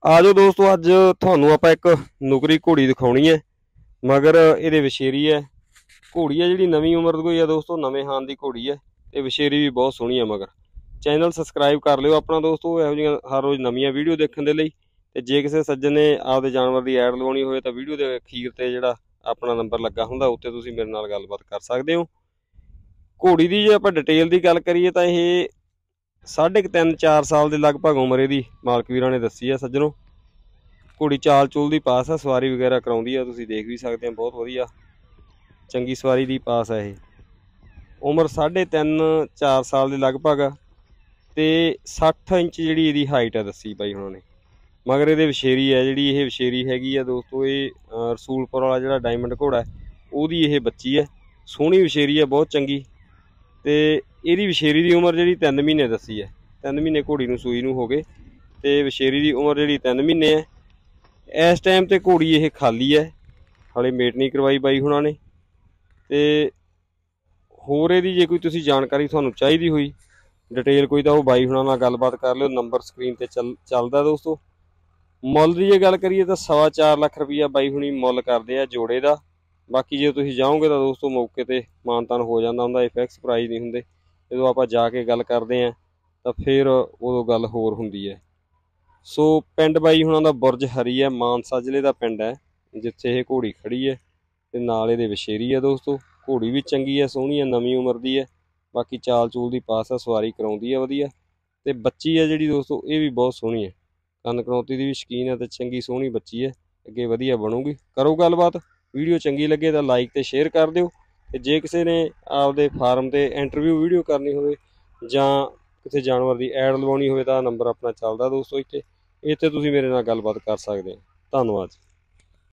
ਆ ਜਾਓ ਦੋਸਤੋ, ਅੱਜ ਤੁਹਾਨੂੰ ਆਪਾਂ ਇੱਕ ਨੁਕਰੀ ਘੋੜੀ ਦਿਖਾਉਣੀ ਹੈ। ਮਗਰ ਇਹਦੇ ਵਿਸ਼ੇਰੀ ਹੈ। ਘੋੜੀ ਹੈ ਜਿਹੜੀ ਨਵੀਂ ਉਮਰ ਦੀ ਕੋਈ ਹੈ ਦੋਸਤੋ, ਨਵੇਂ ਹਾਨ ਦੀ ਘੋੜੀ ਹੈ ਤੇ ਵਿਸ਼ੇਰੀ ਵੀ ਬਹੁਤ ਸੋਹਣੀ ਹੈ। ਮਗਰ ਚੈਨਲ ਸਬਸਕ੍ਰਾਈਬ ਕਰ ਲਿਓ ਆਪਣਾ ਦੋਸਤੋ, ਇਹੋ ਜਿਹੀਆਂ ਹਰ ਰੋਜ਼ ਨਵੀਆਂ ਵੀਡੀਓ ਦੇਖਣ ਦੇ ਲਈ। ਤੇ ਜੇ ਕਿਸੇ ਸੱਜਣ ਨੇ ਆਪਦੇ ਜਾਨਵਰ ਦੀ ਐਡ ਲਵਾਉਣੀ ਹੋਵੇ ਤਾਂ ਵੀਡੀਓ ਦੇ ਅਖੀਰ ਤੇ ਜਿਹੜਾ ਆਪਣਾ ਨੰਬਰ ਲੱਗਾ ਹੁੰਦਾ ਉੱਤੇ ਤੁਸੀਂ ਮੇਰੇ ਨਾਲ ਗੱਲਬਾਤ ਕਰ ਸਕਦੇ ਹੋ। ਘੋੜੀ ਦੀ ਜੇ ਆਪਾਂ ਡਿਟੇਲ ਦੀ ਗੱਲ ਕਰੀਏ ਤਾਂ ਇਹ 3.5-4 ਸਾਲ ਦੇ ਲਗਭਗ ਉਮਰ ਇਹਦੀ ਮਾਲਕ ਵੀਰਾਂ ਨੇ ਦੱਸੀ ਹੈ ਸੱਜਣੋ। ਘੋੜੀ ਚਾਲ ਚੂਲ ਦੀ ਪਾਸ ਹੈ, ਸਵਾਰੀ ਵਗੈਰਾ ਕਰਾਉਂਦੀ ਆ, ਤੁਸੀਂ ਦੇਖ ਵੀ ਸਕਦੇ ਹੋ। ਬਹੁਤ ਵਧੀਆ ਚੰਗੀ ਸਵਾਰੀ ਦੀ ਪਾਸ ਹੈ। ਇਹ ਉਮਰ 3.5-4 ਸਾਲ ਦੇ ਲਗਭਗ ਤੇ 60 ਇੰਚ ਜਿਹੜੀ ਇਹਦੀ ਹਾਈਟ ਹੈ ਦੱਸੀ ਬਾਈ ਉਹਨਾਂ ਨੇ। ਮਗਰ ਇਹਦੇ ਵਿਸ਼ੇਰੀ ਹੈ ਜਿਹੜੀ, ਇਹ ਵਿਸ਼ੇਰੀ ਹੈਗੀ ਆ ਦੋਸਤੋ, ਇਹ ਰਸੂਲਪੁਰ ਵਾਲਾ ਜਿਹੜਾ ਡਾਇਮੰਡ ਘੋੜਾ ਹੈ ਉਹਦੀ ਇਹ ਬੱਚੀ ਹੈ। ਸੋਹਣੀ ਵਿਸ਼ੇਰੀ ਹੈ, ਬਹੁਤ ਚੰਗੀ। ਤੇ ਇਹਦੀ ਵਿਸ਼ੇਰੀ ਦੀ ਉਮਰ ਜਿਹੜੀ 3 ਮਹੀਨੇ ਦੱਸੀ ਹੈ। 3 ਮਹੀਨੇ ਘੋੜੀ ਨੂੰ ਸੂਈ ਨੂੰ ਹੋ ਗਏ ਤੇ ਵਿਸ਼ੇਰੀ ਦੀ ਉਮਰ ਜਿਹੜੀ 3 ਮਹੀਨੇ ਹੈ। ਇਸ ਟਾਈਮ ਤੇ ਘੋੜੀ ਇਹ ਖਾਲੀ ਹੈ, ਹਾਲੇ ਮੇਟ ਨਹੀਂ ਕਰਵਾਈ ਬਾਈ ਹੁਣਾਂ ਨੇ। ਤੇ ਹੋਰ ਇਹਦੀ ਜੇ ਕੋਈ ਤੁਸੀਂ ਜਾਣਕਾਰੀ ਤੁਹਾਨੂੰ ਚਾਹੀਦੀ ਹੋਈ ਡਿਟੇਲ ਕੋਈ, ਤਾਂ ਉਹ ਬਾਈ ਹੁਣਾਂ ਨਾਲ ਗੱਲਬਾਤ ਕਰ ਲਿਓ। ਨੰਬਰ ਸਕਰੀਨ ਤੇ ਚੱਲਦਾ ਦੋਸਤੋ। ਮੁੱਲ ਦੀ ਜੇ ਗੱਲ ਕਰੀਏ ਤਾਂ 4.25 ਲੱਖ ਰੁਪਈਆ ਬਾਈ ਹੁਣੀ ਮੁੱਲ ਕਰਦੇ ਆ ਜੋੜੇ ਦਾ। ਬਾਕੀ ਜੇ ਤੁਸੀਂ ਜਾਓਗੇ ਤਾਂ ਦੋਸਤੋ ਮੌਕੇ ਤੇ ਮਾਨਤਾਨ ਹੋ ਜਾਂਦਾ ਹੁੰਦਾ, ਇਹ ਫਿਕਸ ਪ੍ਰਾਈਸ ਨਹੀਂ ਹੁੰਦੇ। ਜਦੋਂ ਆਪਾਂ ਜਾ ਕੇ ਗੱਲ ਕਰਦੇ ਹਾਂ ਤਾਂ ਫਿਰ ਉਦੋਂ ਗੱਲ ਹੋਰ ਹੁੰਦੀ ਹੈ। ਸੋ ਪਿੰਡ ਬਾਈ ਹੁਣਾਂ ਦਾ ਬੁਰਜ ਹਰੀ ਹੈ, ਮਾਨਸਾ ਜ਼ਿਲ੍ਹੇ ਦਾ ਪਿੰਡ ਹੈ ਜਿੱਥੇ ਇਹ ਘੋੜੀ ਖੜੀ ਹੈ। ਤੇ ਨਾਲ ਇਹਦੇ ਵਿਸ਼ੇਰੀ ਹੈ ਦੋਸਤੋ। ਘੋੜੀ ਵੀ ਚੰਗੀ ਹੈ, ਸੋਹਣੀ ਹੈ, ਨਵੀਂ ਉਮਰ ਦੀ ਹੈ। ਬਾਕੀ ਚਾਲ ਚੂਲ ਦੀ ਪਾਸ ਹੈ, ਸਵਾਰੀ ਕਰਾਉਂਦੀ ਹੈ ਵਧੀਆ। ਤੇ ਬੱਚੀ ਹੈ ਜਿਹੜੀ ਦੋਸਤੋ ਇਹ ਵੀ ਬਹੁਤ ਸੋਹਣੀ ਹੈ, ਕੰਨ ਕਨੌਤੀ ਦੀ ਵੀ ਸ਼ੌਕੀਨ ਹੈ ਤੇ ਚੰਗੀ ਸੋਹਣੀ ਬੱਚੀ ਹੈ। ਅੱਗੇ ਵਧੀਆ ਬਣੂਗੀ। ਕਰੋ ਗੱਲਬਾਤ। ਵੀਡੀਓ ਚੰਗੀ ਲੱਗੇ ਤਾਂ ਲਾਈਕ ਤੇ ਸ਼ੇਅਰ ਕਰ ਦਿਓ। ਤੇ ਜੇ ਕਿਸੇ ਨੇ ਆਪਦੇ ਫਾਰਮ ਤੇ ਇੰਟਰਵਿਊ ਵੀਡੀਓ ਕਰਨੀ ਹੋਵੇ ਜਾਂ ਕਿਸੇ ਜਾਨਵਰ ਦੀ ਐਡ ਲਵਾਉਣੀ ਹੋਵੇ ਤਾਂ ਨੰਬਰ ਆਪਣਾ ਚੱਲਦਾ ਦੋਸਤੋ ਇੱਥੇ ਤੁਸੀਂ ਮੇਰੇ ਨਾਲ ਗੱਲਬਾਤ ਕਰ ਸਕਦੇ ਹੋ। ਧੰਨਵਾਦ।